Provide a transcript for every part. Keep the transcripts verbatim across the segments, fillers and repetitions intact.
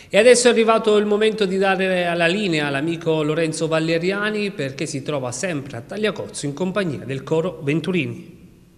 E adesso è arrivato il momento di dare alla linea l'amico Lorenzo Valeriani perché si trova sempre a Tagliacozzo in compagnia del coro Venturini.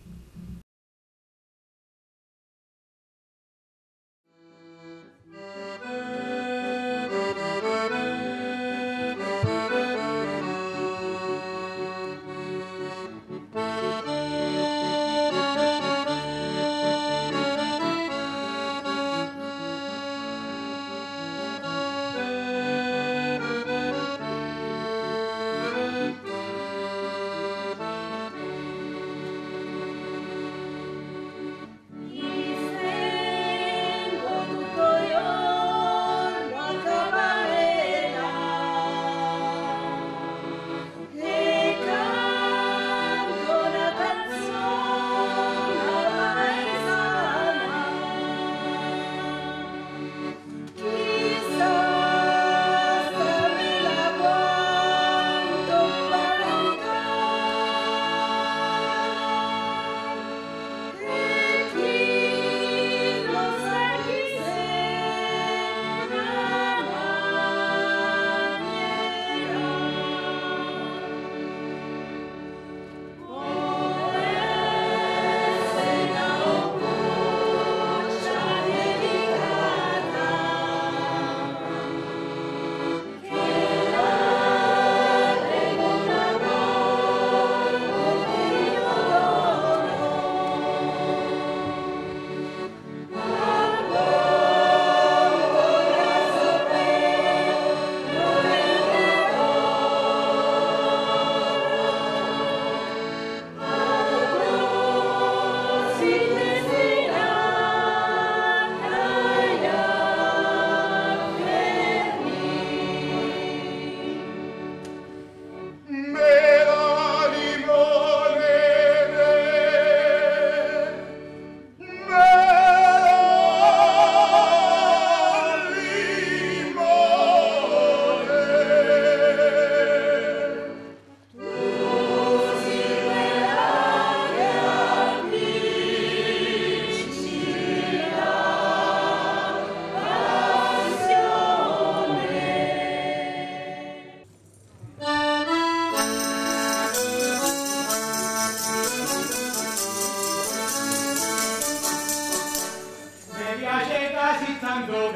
Tanto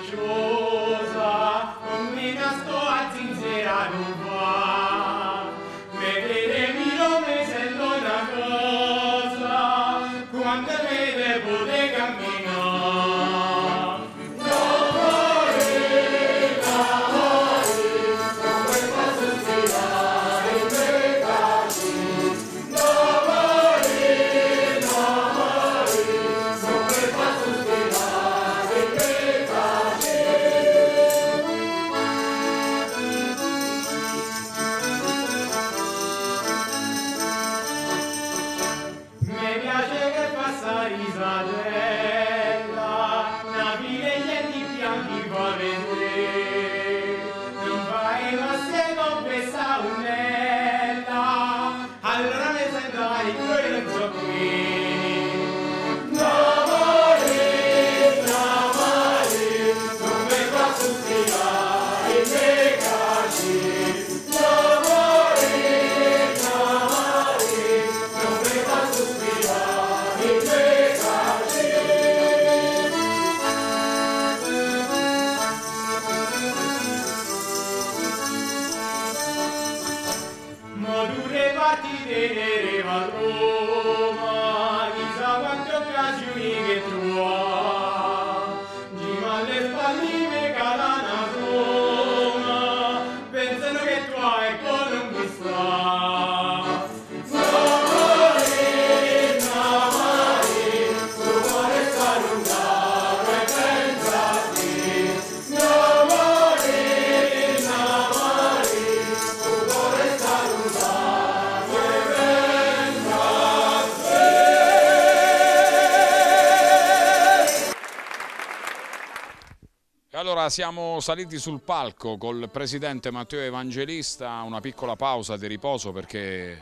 capricciosa, con me sto a zinzera non va. Vedere mio me sento una cosa, quando me devo de camminare. L'amore, l'amore, come posso sperare in me casi. L'amore, l'amore, come posso sperare in me casi. Mi piace che passa risadella, una fine gli enti bianchi fa vedere, non fai ma se non questa unella, allora mi sentai quello so qui. L'amore, l'amore, come posso spiegare i miei casi. L'amore, l'amore, come posso spiegare i miei casi. Ma due partite vedeva a Roma, chissà quante occasioni che trova, giro alle spalle me cala una Roma, pensano che tu hai con un gusto. L'amore, l'amore, tu vuoi stare lontano e pensa a te. L'amore, l'amore, tu vuoi stare lontano e pensa a te. E allora siamo saliti sul palco col presidente Matteo Evangelista, una piccola pausa di riposo perché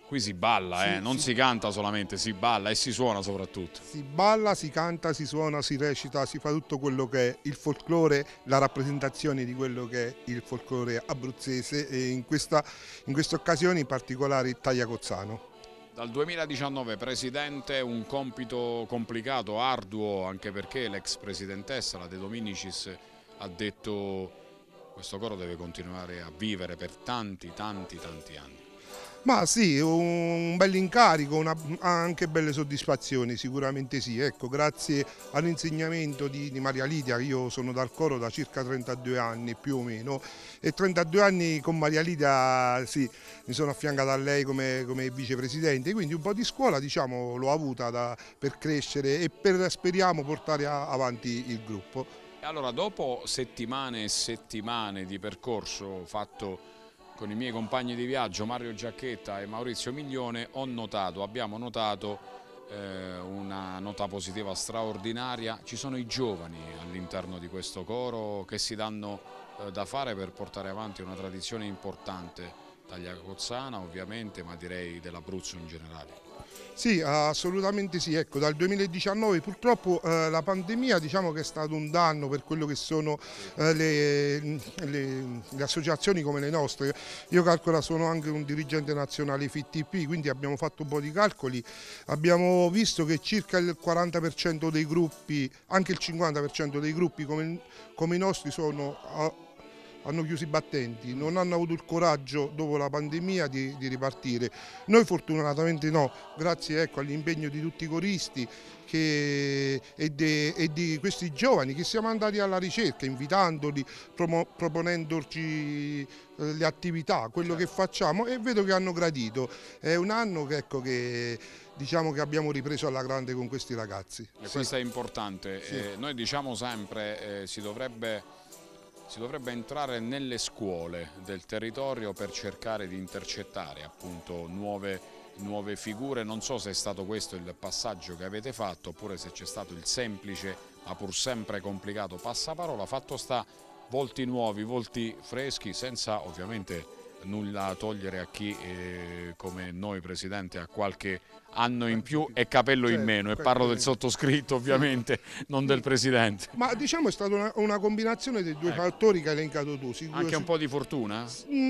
Qui si balla, sì, eh? non sì. si canta solamente, si balla e si suona soprattutto. Si balla, si canta, si suona, si recita, si fa tutto quello che è il folklore, la rappresentazione di quello che è il folklore abruzzese e in questa, in queste occasioni in particolare il tagliacozzano. Dal duemiladiciannove presidente, un compito complicato, arduo, anche perché l'ex presidentessa, la De Dominicis, ha detto questo coro deve continuare a vivere per tanti, tanti, tanti anni. Ma sì, un bel incarico, una, anche belle soddisfazioni, sicuramente sì. Ecco, grazie all'insegnamento di, di Maria Lidia, io sono dal coro da circa trentadue anni più o meno, e trentadue anni con Maria Lidia sì, mi sono affiancato a lei come, come vicepresidente, quindi un po' di scuola diciamo l'ho avuta da, per crescere e per speriamo portare a, avanti il gruppo. E allora dopo settimane e settimane di percorso fatto con i miei compagni di viaggio Mario Giacchetta e Maurizio Miglione, ho notato, abbiamo notato eh, una nota positiva straordinaria. Ci sono i giovani all'interno di questo coro che si danno eh, da fare per portare avanti una tradizione importante, tagliacozzana ovviamente, ma direi dell'Abruzzo in generale. Sì, assolutamente sì, ecco, dal duemiladiciannove purtroppo eh, la pandemia diciamo che è stato un danno per quello che sono eh, le, le, le associazioni come le nostre. Io calcolo, sono anche un dirigente nazionale F I T P, quindi abbiamo fatto un po' di calcoli, abbiamo visto che circa il quaranta per cento dei gruppi, anche il cinquanta per cento dei gruppi come, come i nostri sono... A, hanno chiuso i battenti, non hanno avuto il coraggio dopo la pandemia di, di ripartire. Noi fortunatamente no, grazie ecco, all'impegno di tutti i coristi che, e, de, e di questi giovani che siamo andati alla ricerca, invitandoli, promo, proponendoci eh, le attività, quello che facciamo e vedo che hanno gradito. È un anno che, ecco, che diciamo che abbiamo ripreso alla grande con questi ragazzi. E sì. Questo è importante, Sì. eh, noi diciamo sempre eh, si dovrebbe... Si dovrebbe entrare nelle scuole del territorio per cercare di intercettare appunto nuove, nuove figure. Non so se è stato questo il passaggio che avete fatto oppure se c'è stato il semplice ma pur sempre complicato passaparola. Fatto sta, volti nuovi, volti freschi, senza ovviamente nulla togliere a chi eh, come noi Presidente ha qualche anno in più e capello in meno, e parlo del sottoscritto ovviamente, non del Presidente. Ma diciamo è stata una, una combinazione dei due ecco. fattori che hai elencato tu. Sicuro, Anche un po' di fortuna? Mm,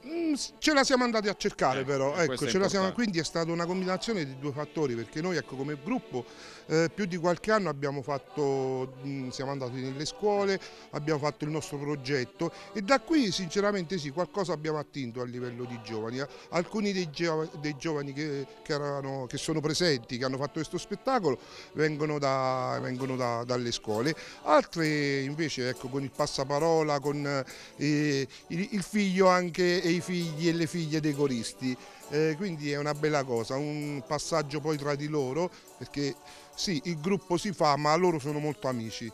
ce la siamo andati a cercare eh, però, ecco, ce la siamo, quindi è stata una combinazione di due fattori, perché noi ecco, come gruppo eh, più di qualche anno abbiamo fatto, mh, siamo andati nelle scuole, abbiamo fatto il nostro progetto e da qui sinceramente sì, qualcosa abbiamo attinto a livello di giovani. Alcuni dei, giovani, dei giovani che, che, erano, che sono presenti, che hanno fatto questo spettacolo, vengono, da, vengono da, dalle scuole, altri invece ecco, con il passaparola, con eh, il, il figlio anche e i figli e le figlie dei coristi, eh, quindi è una bella cosa, un passaggio poi tra di loro, perché sì, il gruppo si fa ma loro sono molto amici.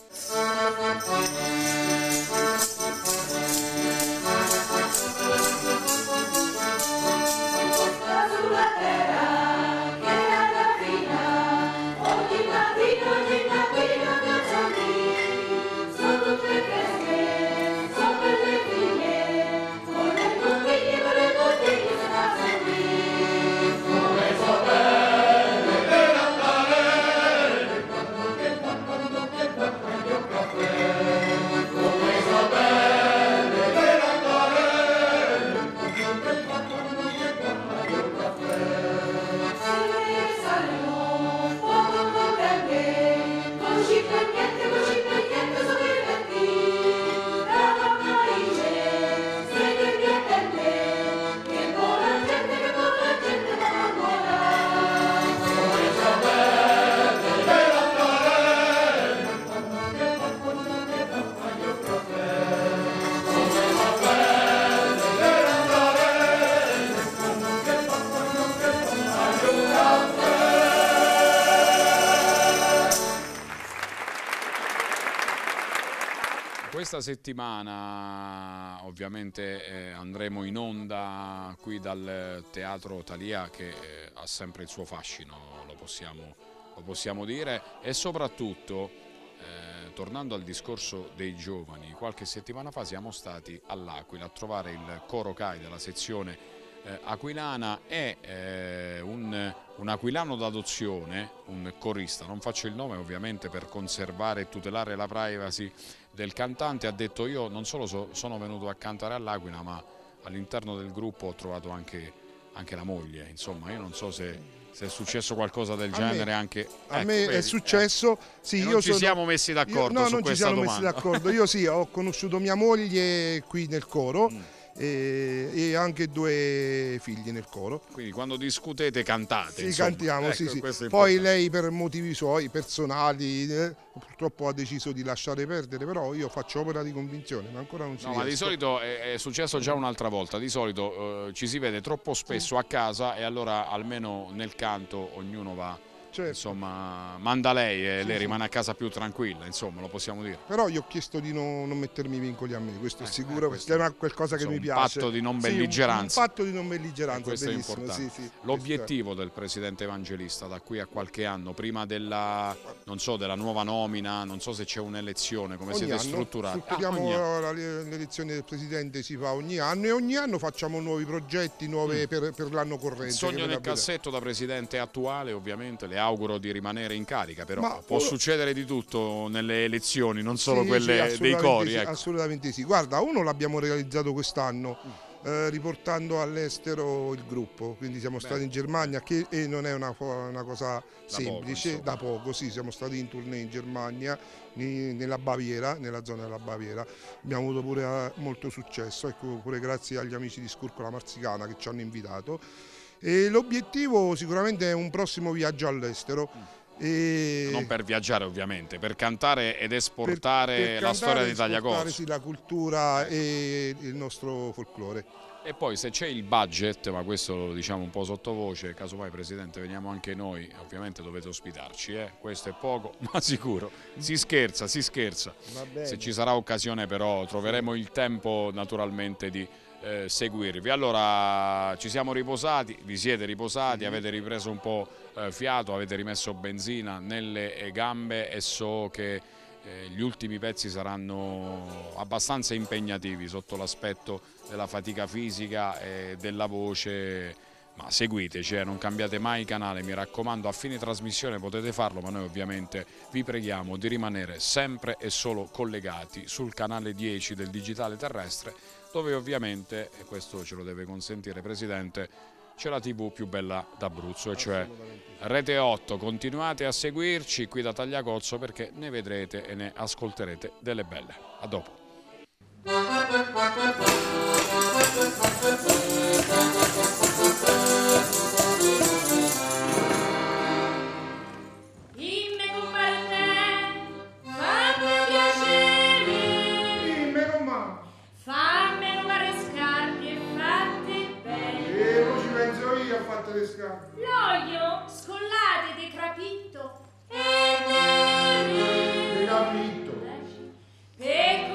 Questa settimana ovviamente eh, andremo in onda qui dal Teatro Thalia, che eh, ha sempre il suo fascino, lo possiamo, lo possiamo dire, e soprattutto eh, tornando al discorso dei giovani, qualche settimana fa siamo stati all'Aquila a trovare il Coro C A I della sezione eh, aquilana, è eh, un, un aquilano d'adozione, un corista, non faccio il nome ovviamente per conservare e tutelare la privacy del cantante, ha detto: io non solo so, sono venuto a cantare all'Aquila, ma all'interno del gruppo ho trovato anche, anche la moglie, insomma io non so se... se è successo qualcosa del genere, a me, anche a ecco, me vedi, è successo, eh. sì, E io non ci sono, siamo messi d'accordo no, su non questa ci siamo domanda. messi d'accordo. Io sì, ho conosciuto mia moglie qui nel coro Mm. e, e anche due figli nel coro. Quindi quando discutete cantate, Sì, insomma. cantiamo, Ecco, sì, sì. questo è Poi importante. lei per motivi suoi personali eh, purtroppo ha deciso di lasciare perdere, però io faccio opera di convinzione, ma ancora non ci No, riesco. ma di solito è, è successo già un'altra volta, di solito eh, ci si vede troppo spesso a casa e allora almeno nel canto ognuno va, Certo. insomma, manda lei e Sì, lei sì. rimane a casa più tranquilla, insomma, lo possiamo dire. Però gli ho chiesto di non, non mettermi vincoli a me, questo è Eh, sicuro, eh, perché è una, qualcosa che insomma, mi un piace. patto di non Sì, un- belligeranza. Un, patto di non E belligeranza, questo è benissimo, importante. sì, sì, L'obiettivo del presidente Evangelista da qui a qualche anno, prima della, non so, della nuova nomina, non so se c'è un'elezione, come ogni siete anno strutturati? Ah, strutturiamo ogni anno. la- l'elezione del presidente si fa ogni anno e ogni anno facciamo nuovi progetti nuove Mm. per, per l'anno corrente. Il sogno che nel verrà a breve. cassetto da presidente attuale, ovviamente, le auguro di rimanere in carica, però Ma può ora- succedere di tutto nelle elezioni, non solo Sì, quelle sì, dei assolutamente cori. sì, Ecco. assolutamente sì. Guarda, uno l'abbiamo realizzato quest'anno, eh, riportando all'estero il gruppo, quindi siamo Beh, stati in Germania, che e non è una, fo- una cosa semplice, insomma. da poco, sì, siamo stati in tournée in Germania, ni- nella Baviera, nella zona della Baviera, abbiamo avuto pure eh, molto successo, ecco, pure grazie agli amici di Scurcola Marzicana che ci hanno invitato. E l'obiettivo sicuramente è un prossimo viaggio all'estero. E... Non per viaggiare ovviamente, per cantare ed per- esportare per la cantare storia e di esportare, Tagliacozzo. sì, la cultura e il nostro folklore. E poi se c'è il budget, ma questo lo diciamo un po' sottovoce, casomai Presidente veniamo anche noi, ovviamente dovete ospitarci, eh? Questo è poco, ma sicuro, si scherza, si scherza. Va bene. Se ci sarà occasione però troveremo il tempo naturalmente di eh, seguirvi. Allora ci siamo riposati, vi siete riposati, avete ripreso un po' eh, fiato, avete rimesso benzina nelle eh, gambe e so che eh, gli ultimi pezzi saranno abbastanza impegnativi sotto l'aspetto della fatica fisica e della voce, ma seguiteci, eh, non cambiate mai canale, mi raccomando, a fine trasmissione potete farlo, ma noi ovviamente vi preghiamo di rimanere sempre e solo collegati sul canale dieci del digitale terrestre, dove ovviamente, e questo ce lo deve consentire Presidente, c'è la tivù più bella d'Abruzzo, e cioè Rete otto. Continuate a seguirci qui da Tagliacozzo perché ne vedrete e ne ascolterete delle belle. A dopo. Dimmi compare te, fammi piacere, Dimmi com'è? fammi nuove scarpe e fatti bene. E poi ci penso io a fare le scarpe. L'olio scollate di crapitto e Le neri. capito. Per